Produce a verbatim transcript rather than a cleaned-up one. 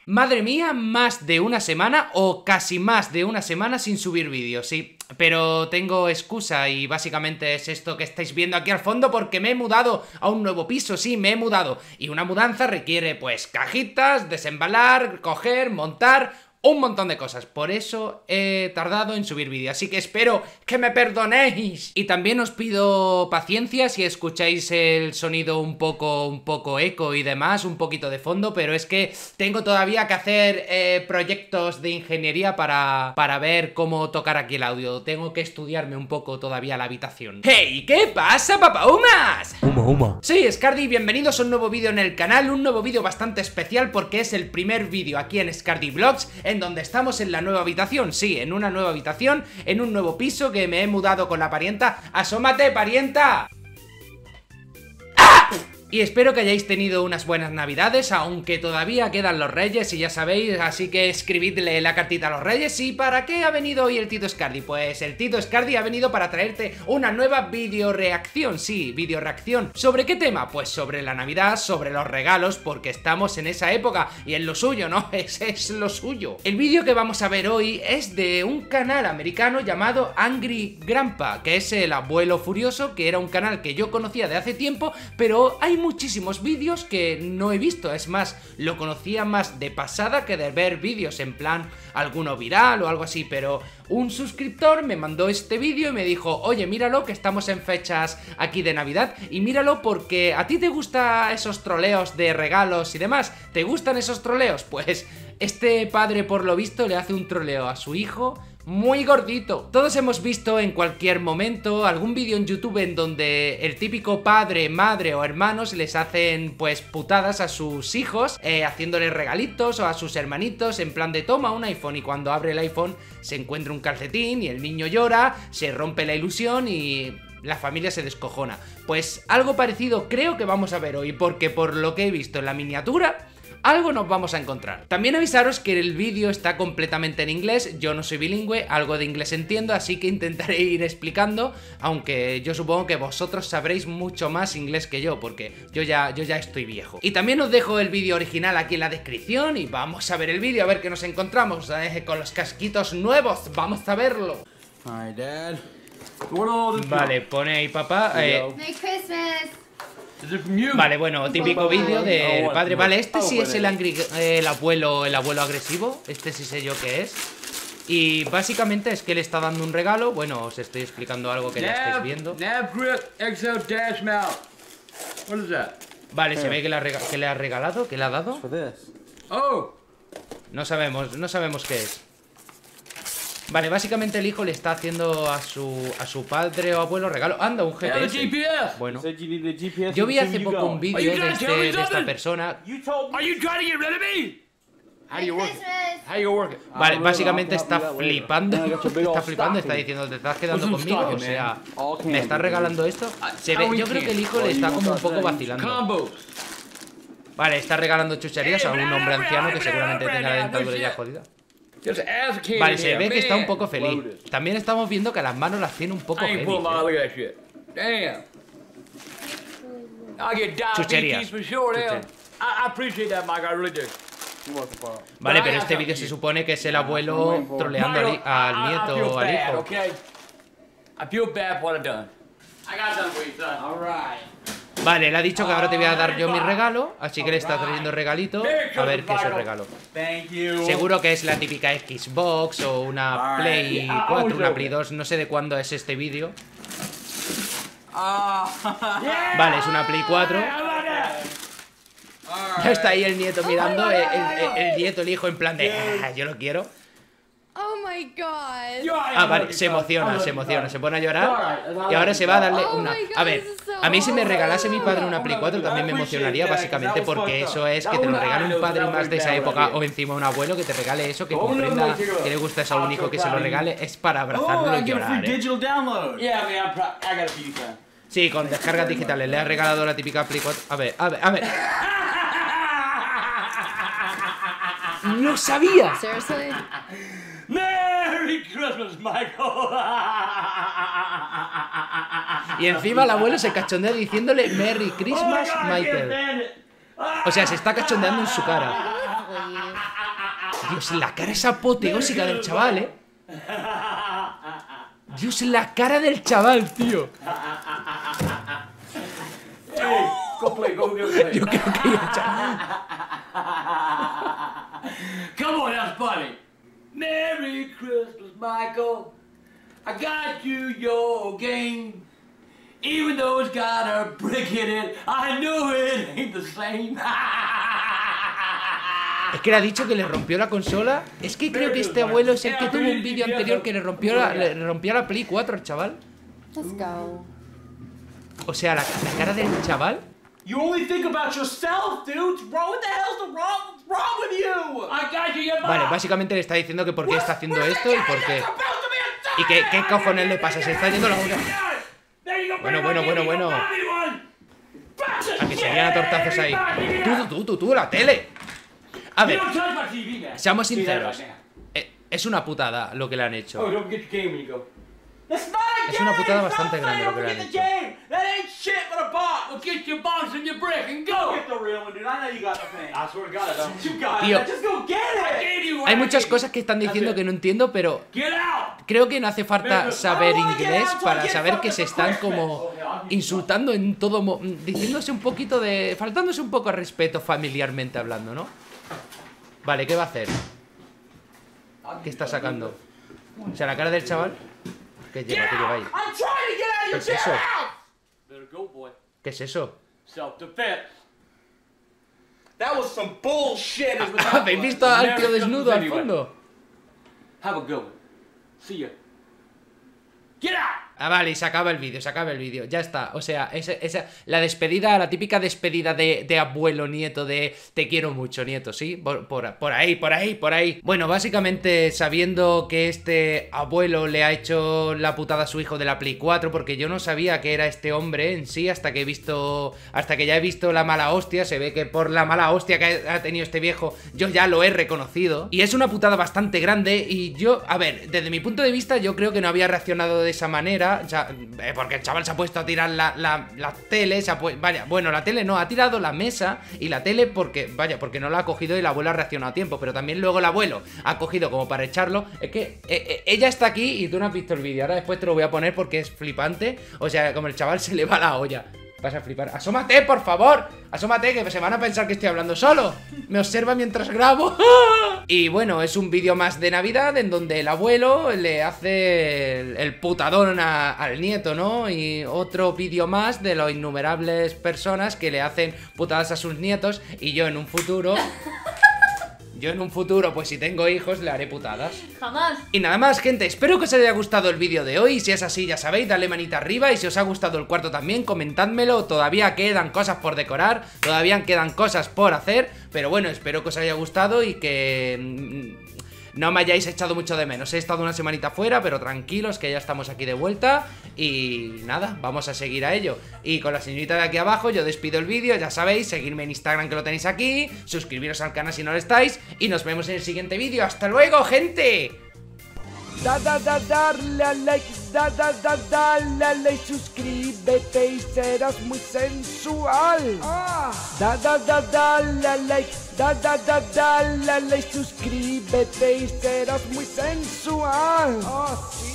Madre mía, más de una semana o casi más de una semana sin subir vídeos, sí. Pero tengo excusa y básicamente es esto que estáis viendo aquí al fondo porque me he mudado a un nuevo piso, sí, me he mudado. Y una mudanza requiere pues cajitas, desembalar, coger, montar... un montón de cosas, por eso he tardado en subir vídeo, así que espero que me perdonéis. Y también os pido paciencia si escucháis el sonido un poco, un poco eco y demás, un poquito de fondo, pero es que tengo todavía que hacer eh, proyectos de ingeniería para, para ver cómo tocar aquí el audio. Tengo que estudiarme un poco todavía la habitación. ¡Hey! ¿Qué pasa, papaumas? Huma, huma. Soy Scardy, bienvenidos a un nuevo vídeo en el canal, un nuevo vídeo bastante especial porque es el primer vídeo aquí en Scardy Vlogs en donde estamos en la nueva habitación, sí, en una nueva habitación, en un nuevo piso que me he mudado con la parienta. ¡Asómate, parienta! ¡Ah! Y espero que hayáis tenido unas buenas navidades, aunque todavía quedan los reyes y ya sabéis, así que escribidle la cartita a los reyes. ¿Y para qué ha venido hoy el Tito Scardy? Pues el Tito Scardy ha venido para traerte una nueva videoreacción, sí, videoreacción. ¿Sobre qué tema? Pues sobre la Navidad, sobre los regalos, porque estamos en esa época y en lo suyo, ¿no? Ese es lo suyo. El vídeo que vamos a ver hoy es de un canal americano llamado Angry Grandpa, que es el abuelo furioso, que era un canal que yo conocía de hace tiempo, pero hay muchísimos vídeos que no he visto, es más, lo conocía más de pasada que de ver vídeos en plan alguno viral o algo así, pero un suscriptor me mandó este vídeo y me dijo, oye, míralo que estamos en fechas aquí de Navidad y míralo porque a ti te gustan esos troleos de regalos y demás, ¿te gustan esos troleos? Pues este padre por lo visto le hace un troleo a su hijo muy gordito. Todos hemos visto en cualquier momento algún vídeo en YouTube en donde el típico padre, madre o hermanos les hacen pues putadas a sus hijos, eh, haciéndoles regalitos o a sus hermanitos en plan de toma un iPhone, y cuando abre el iPhone se encuentra un calcetín y el niño llora, se rompe la ilusión y la familia se descojona. Pues algo parecido creo que vamos a ver hoy, porque por lo que he visto en la miniatura algo nos vamos a encontrar. También avisaros que el vídeo está completamente en inglés, yo no soy bilingüe, algo de inglés entiendo, así que intentaré ir explicando, aunque yo supongo que vosotros sabréis mucho más inglés que yo, porque yo ya, yo ya estoy viejo. Y también os dejo el vídeo original aquí en la descripción y vamos a ver el vídeo, a ver qué nos encontramos, eh, con los casquitos nuevos, vamos a verlo. Hi, Dad. Vale, pone ahí papá. Eh, Merry Christmas. Vale, bueno, típico vídeo del padre. Vale, este sí es el angry, eh, el abuelo, el abuelo agresivo. Este sí sé yo qué es. Y básicamente es que le está dando un regalo. Bueno, os estoy explicando algo que ya estáis viendo. Vale, se ve que le ha, rega que le ha regalado, que le ha dado. No sabemos, no sabemos qué es. Vale, básicamente el hijo le está haciendo a su a su padre o abuelo regalo. Anda, un G P S. Bueno, yo vi hace poco un vídeo de, este, de esta persona. Vale, básicamente está flipando. Está flipando, está diciendo, ¿te estás quedando conmigo? O sea, ¿me estás regalando esto? Se ve, yo creo que el hijo le está como un poco vacilando. Vale, está regalando chucherías a un hombre anciano que seguramente tenga la dentadura ya jodida. Vale, se ve que está un poco feliz. También estamos viendo que las manos las tiene un poco feliz, ¿eh? Chucherías. Chucherías. Vale, pero este vídeo se supone que es el abuelo troleando al, al nieto o al hijo. Vale, le ha dicho que ahora te voy a dar yo mi regalo, así que le está trayendo regalito. A ver qué es el regalo. Seguro que es la típica Xbox o una Play cuatro, una Play dos, no sé de cuándo es este vídeo. Vale, es una Play cuatro. Está ahí el nieto mirando, el, el, el nieto, el hijo en plan de ah, yo lo quiero. Oh my god. Ah, vale, se emociona, se emociona, se pone a llorar. Y ahora se va a darle una... A ver, a mí si me regalase mi padre una Play cuatro también me emocionaría, básicamente porque eso es que te lo regale un padre más de esa época o encima un abuelo que te regale eso, que comprenda que le gusta eso a un hijo, que se lo regale, es para abrazarlo y llorar, ¿eh? Sí, con descargas digitales, le ha regalado la típica Play cuatro. A ver, a ver, a ver. ¡No sabía! Seriously? Merry Christmas, Michael. Y encima el abuelo se cachondea diciéndole Merry Christmas, Michael. O sea, se está cachondeando en su cara. Dios, la cara es apoteósica del chaval, ¿eh? Dios, la cara del chaval, tío. Hey, go play, go, go play. Yo creo que ya, chaval. Come on, that's funny. Merry Christmas, Michael. I got you your game. Even though it's got a brick in it, I know it ain't the same. Es que le ha dicho que le rompió la consola. Es que creo que este abuelo es el que tuvo un vídeo anterior que le rompió la, le rompió la Play cuatro al chaval. Let's go. O sea, la, la cara del chaval. You only think about yourself, dude. What the hell's the wrong, what's wrong with you? I got you, your mom. Vale, básicamente le está diciendo que por qué está haciendo esto y por qué. Y qué, qué cojones le pasa, se está yendo la boca. Bueno, bueno, bueno, bueno. A que se llenan a tortazos ahí. Tú, tú, tú, tú, la tele. A ver, seamos sinceros. eh, Es una putada lo que le han hecho. Es una putada bastante grande lo que le han hecho. Tío, hay muchas cosas que están diciendo que no entiendo, pero creo que no hace falta saber inglés para saber que se están como insultando en todo mo diciéndose un poquito de... faltándose un poco de respeto familiarmente hablando, ¿no? Vale, ¿qué va a hacer? ¿Qué está sacando? O sea, la cara del chaval. ¿Qué lleva? ¿Qué lleva ahí? ¿Qué es eso? ¿Qué es eso? ¿Habéis visto al tío desnudo al fondo? Ah, vale, y se acaba el vídeo, se acaba el vídeo, ya está. O sea, esa, esa, la despedida, la típica despedida de, de abuelo, nieto, de te quiero mucho, nieto, ¿sí? Por, por, por ahí, por ahí, por ahí. Bueno, básicamente sabiendo que este abuelo le ha hecho la putada a su hijo de la Play cuatro, porque yo no sabía que era este hombre en sí hasta que he visto, hasta que ya he visto la mala hostia. Se ve que por la mala hostia que ha tenido este viejo, yo ya lo he reconocido. Y es una putada bastante grande y yo, a ver, desde mi punto de vista, yo creo que no había reaccionado de esa manera. O sea, eh, porque el chaval se ha puesto a tirar la, la, la tele, se ha pu vaya, bueno, la tele no, ha tirado la mesa y la tele porque, vaya, porque no la ha cogido y la abuela ha reaccionado a tiempo, pero también luego el abuelo ha cogido como para echarlo. Es que eh, eh, ella está aquí y tú no has visto el vídeo, ahora después te lo voy a poner porque es flipante. O sea, como el chaval se le va la olla. Vas a flipar. ¡Asómate, por favor! ¡Asómate, que se van a pensar que estoy hablando solo! Me observa mientras grabo. Y bueno, es un vídeo más de Navidad en donde el abuelo le hace el, el putadón a, al nieto, ¿no? Y otro vídeo más de las innumerables personas que le hacen putadas a sus nietos. Y yo en un futuro... Yo en un futuro, pues si tengo hijos, le haré putadas. Jamás. Y nada más, gente, espero que os haya gustado el vídeo de hoy. Si es así, ya sabéis, dale manita arriba. Y si os ha gustado el cuarto también, comentádmelo. Todavía quedan cosas por decorar, todavía quedan cosas por hacer. Pero bueno, espero que os haya gustado y que... Mmm, no me hayáis echado mucho de menos. He estado una semanita fuera, pero tranquilos que ya estamos aquí de vuelta. Y nada, vamos a seguir a ello. Y con la señorita de aquí abajo yo despido el vídeo. Ya sabéis, seguirme en Instagram que lo tenéis aquí. Suscribiros al canal si no lo estáis. Y nos vemos en el siguiente vídeo. ¡Hasta luego, gente! Da da da darle a like, da da da dale a like, suscríbete y serás muy sensual. Ah. Da da da dale a like, da da da dale a like, suscríbete y serás muy sensual. Oh, sí.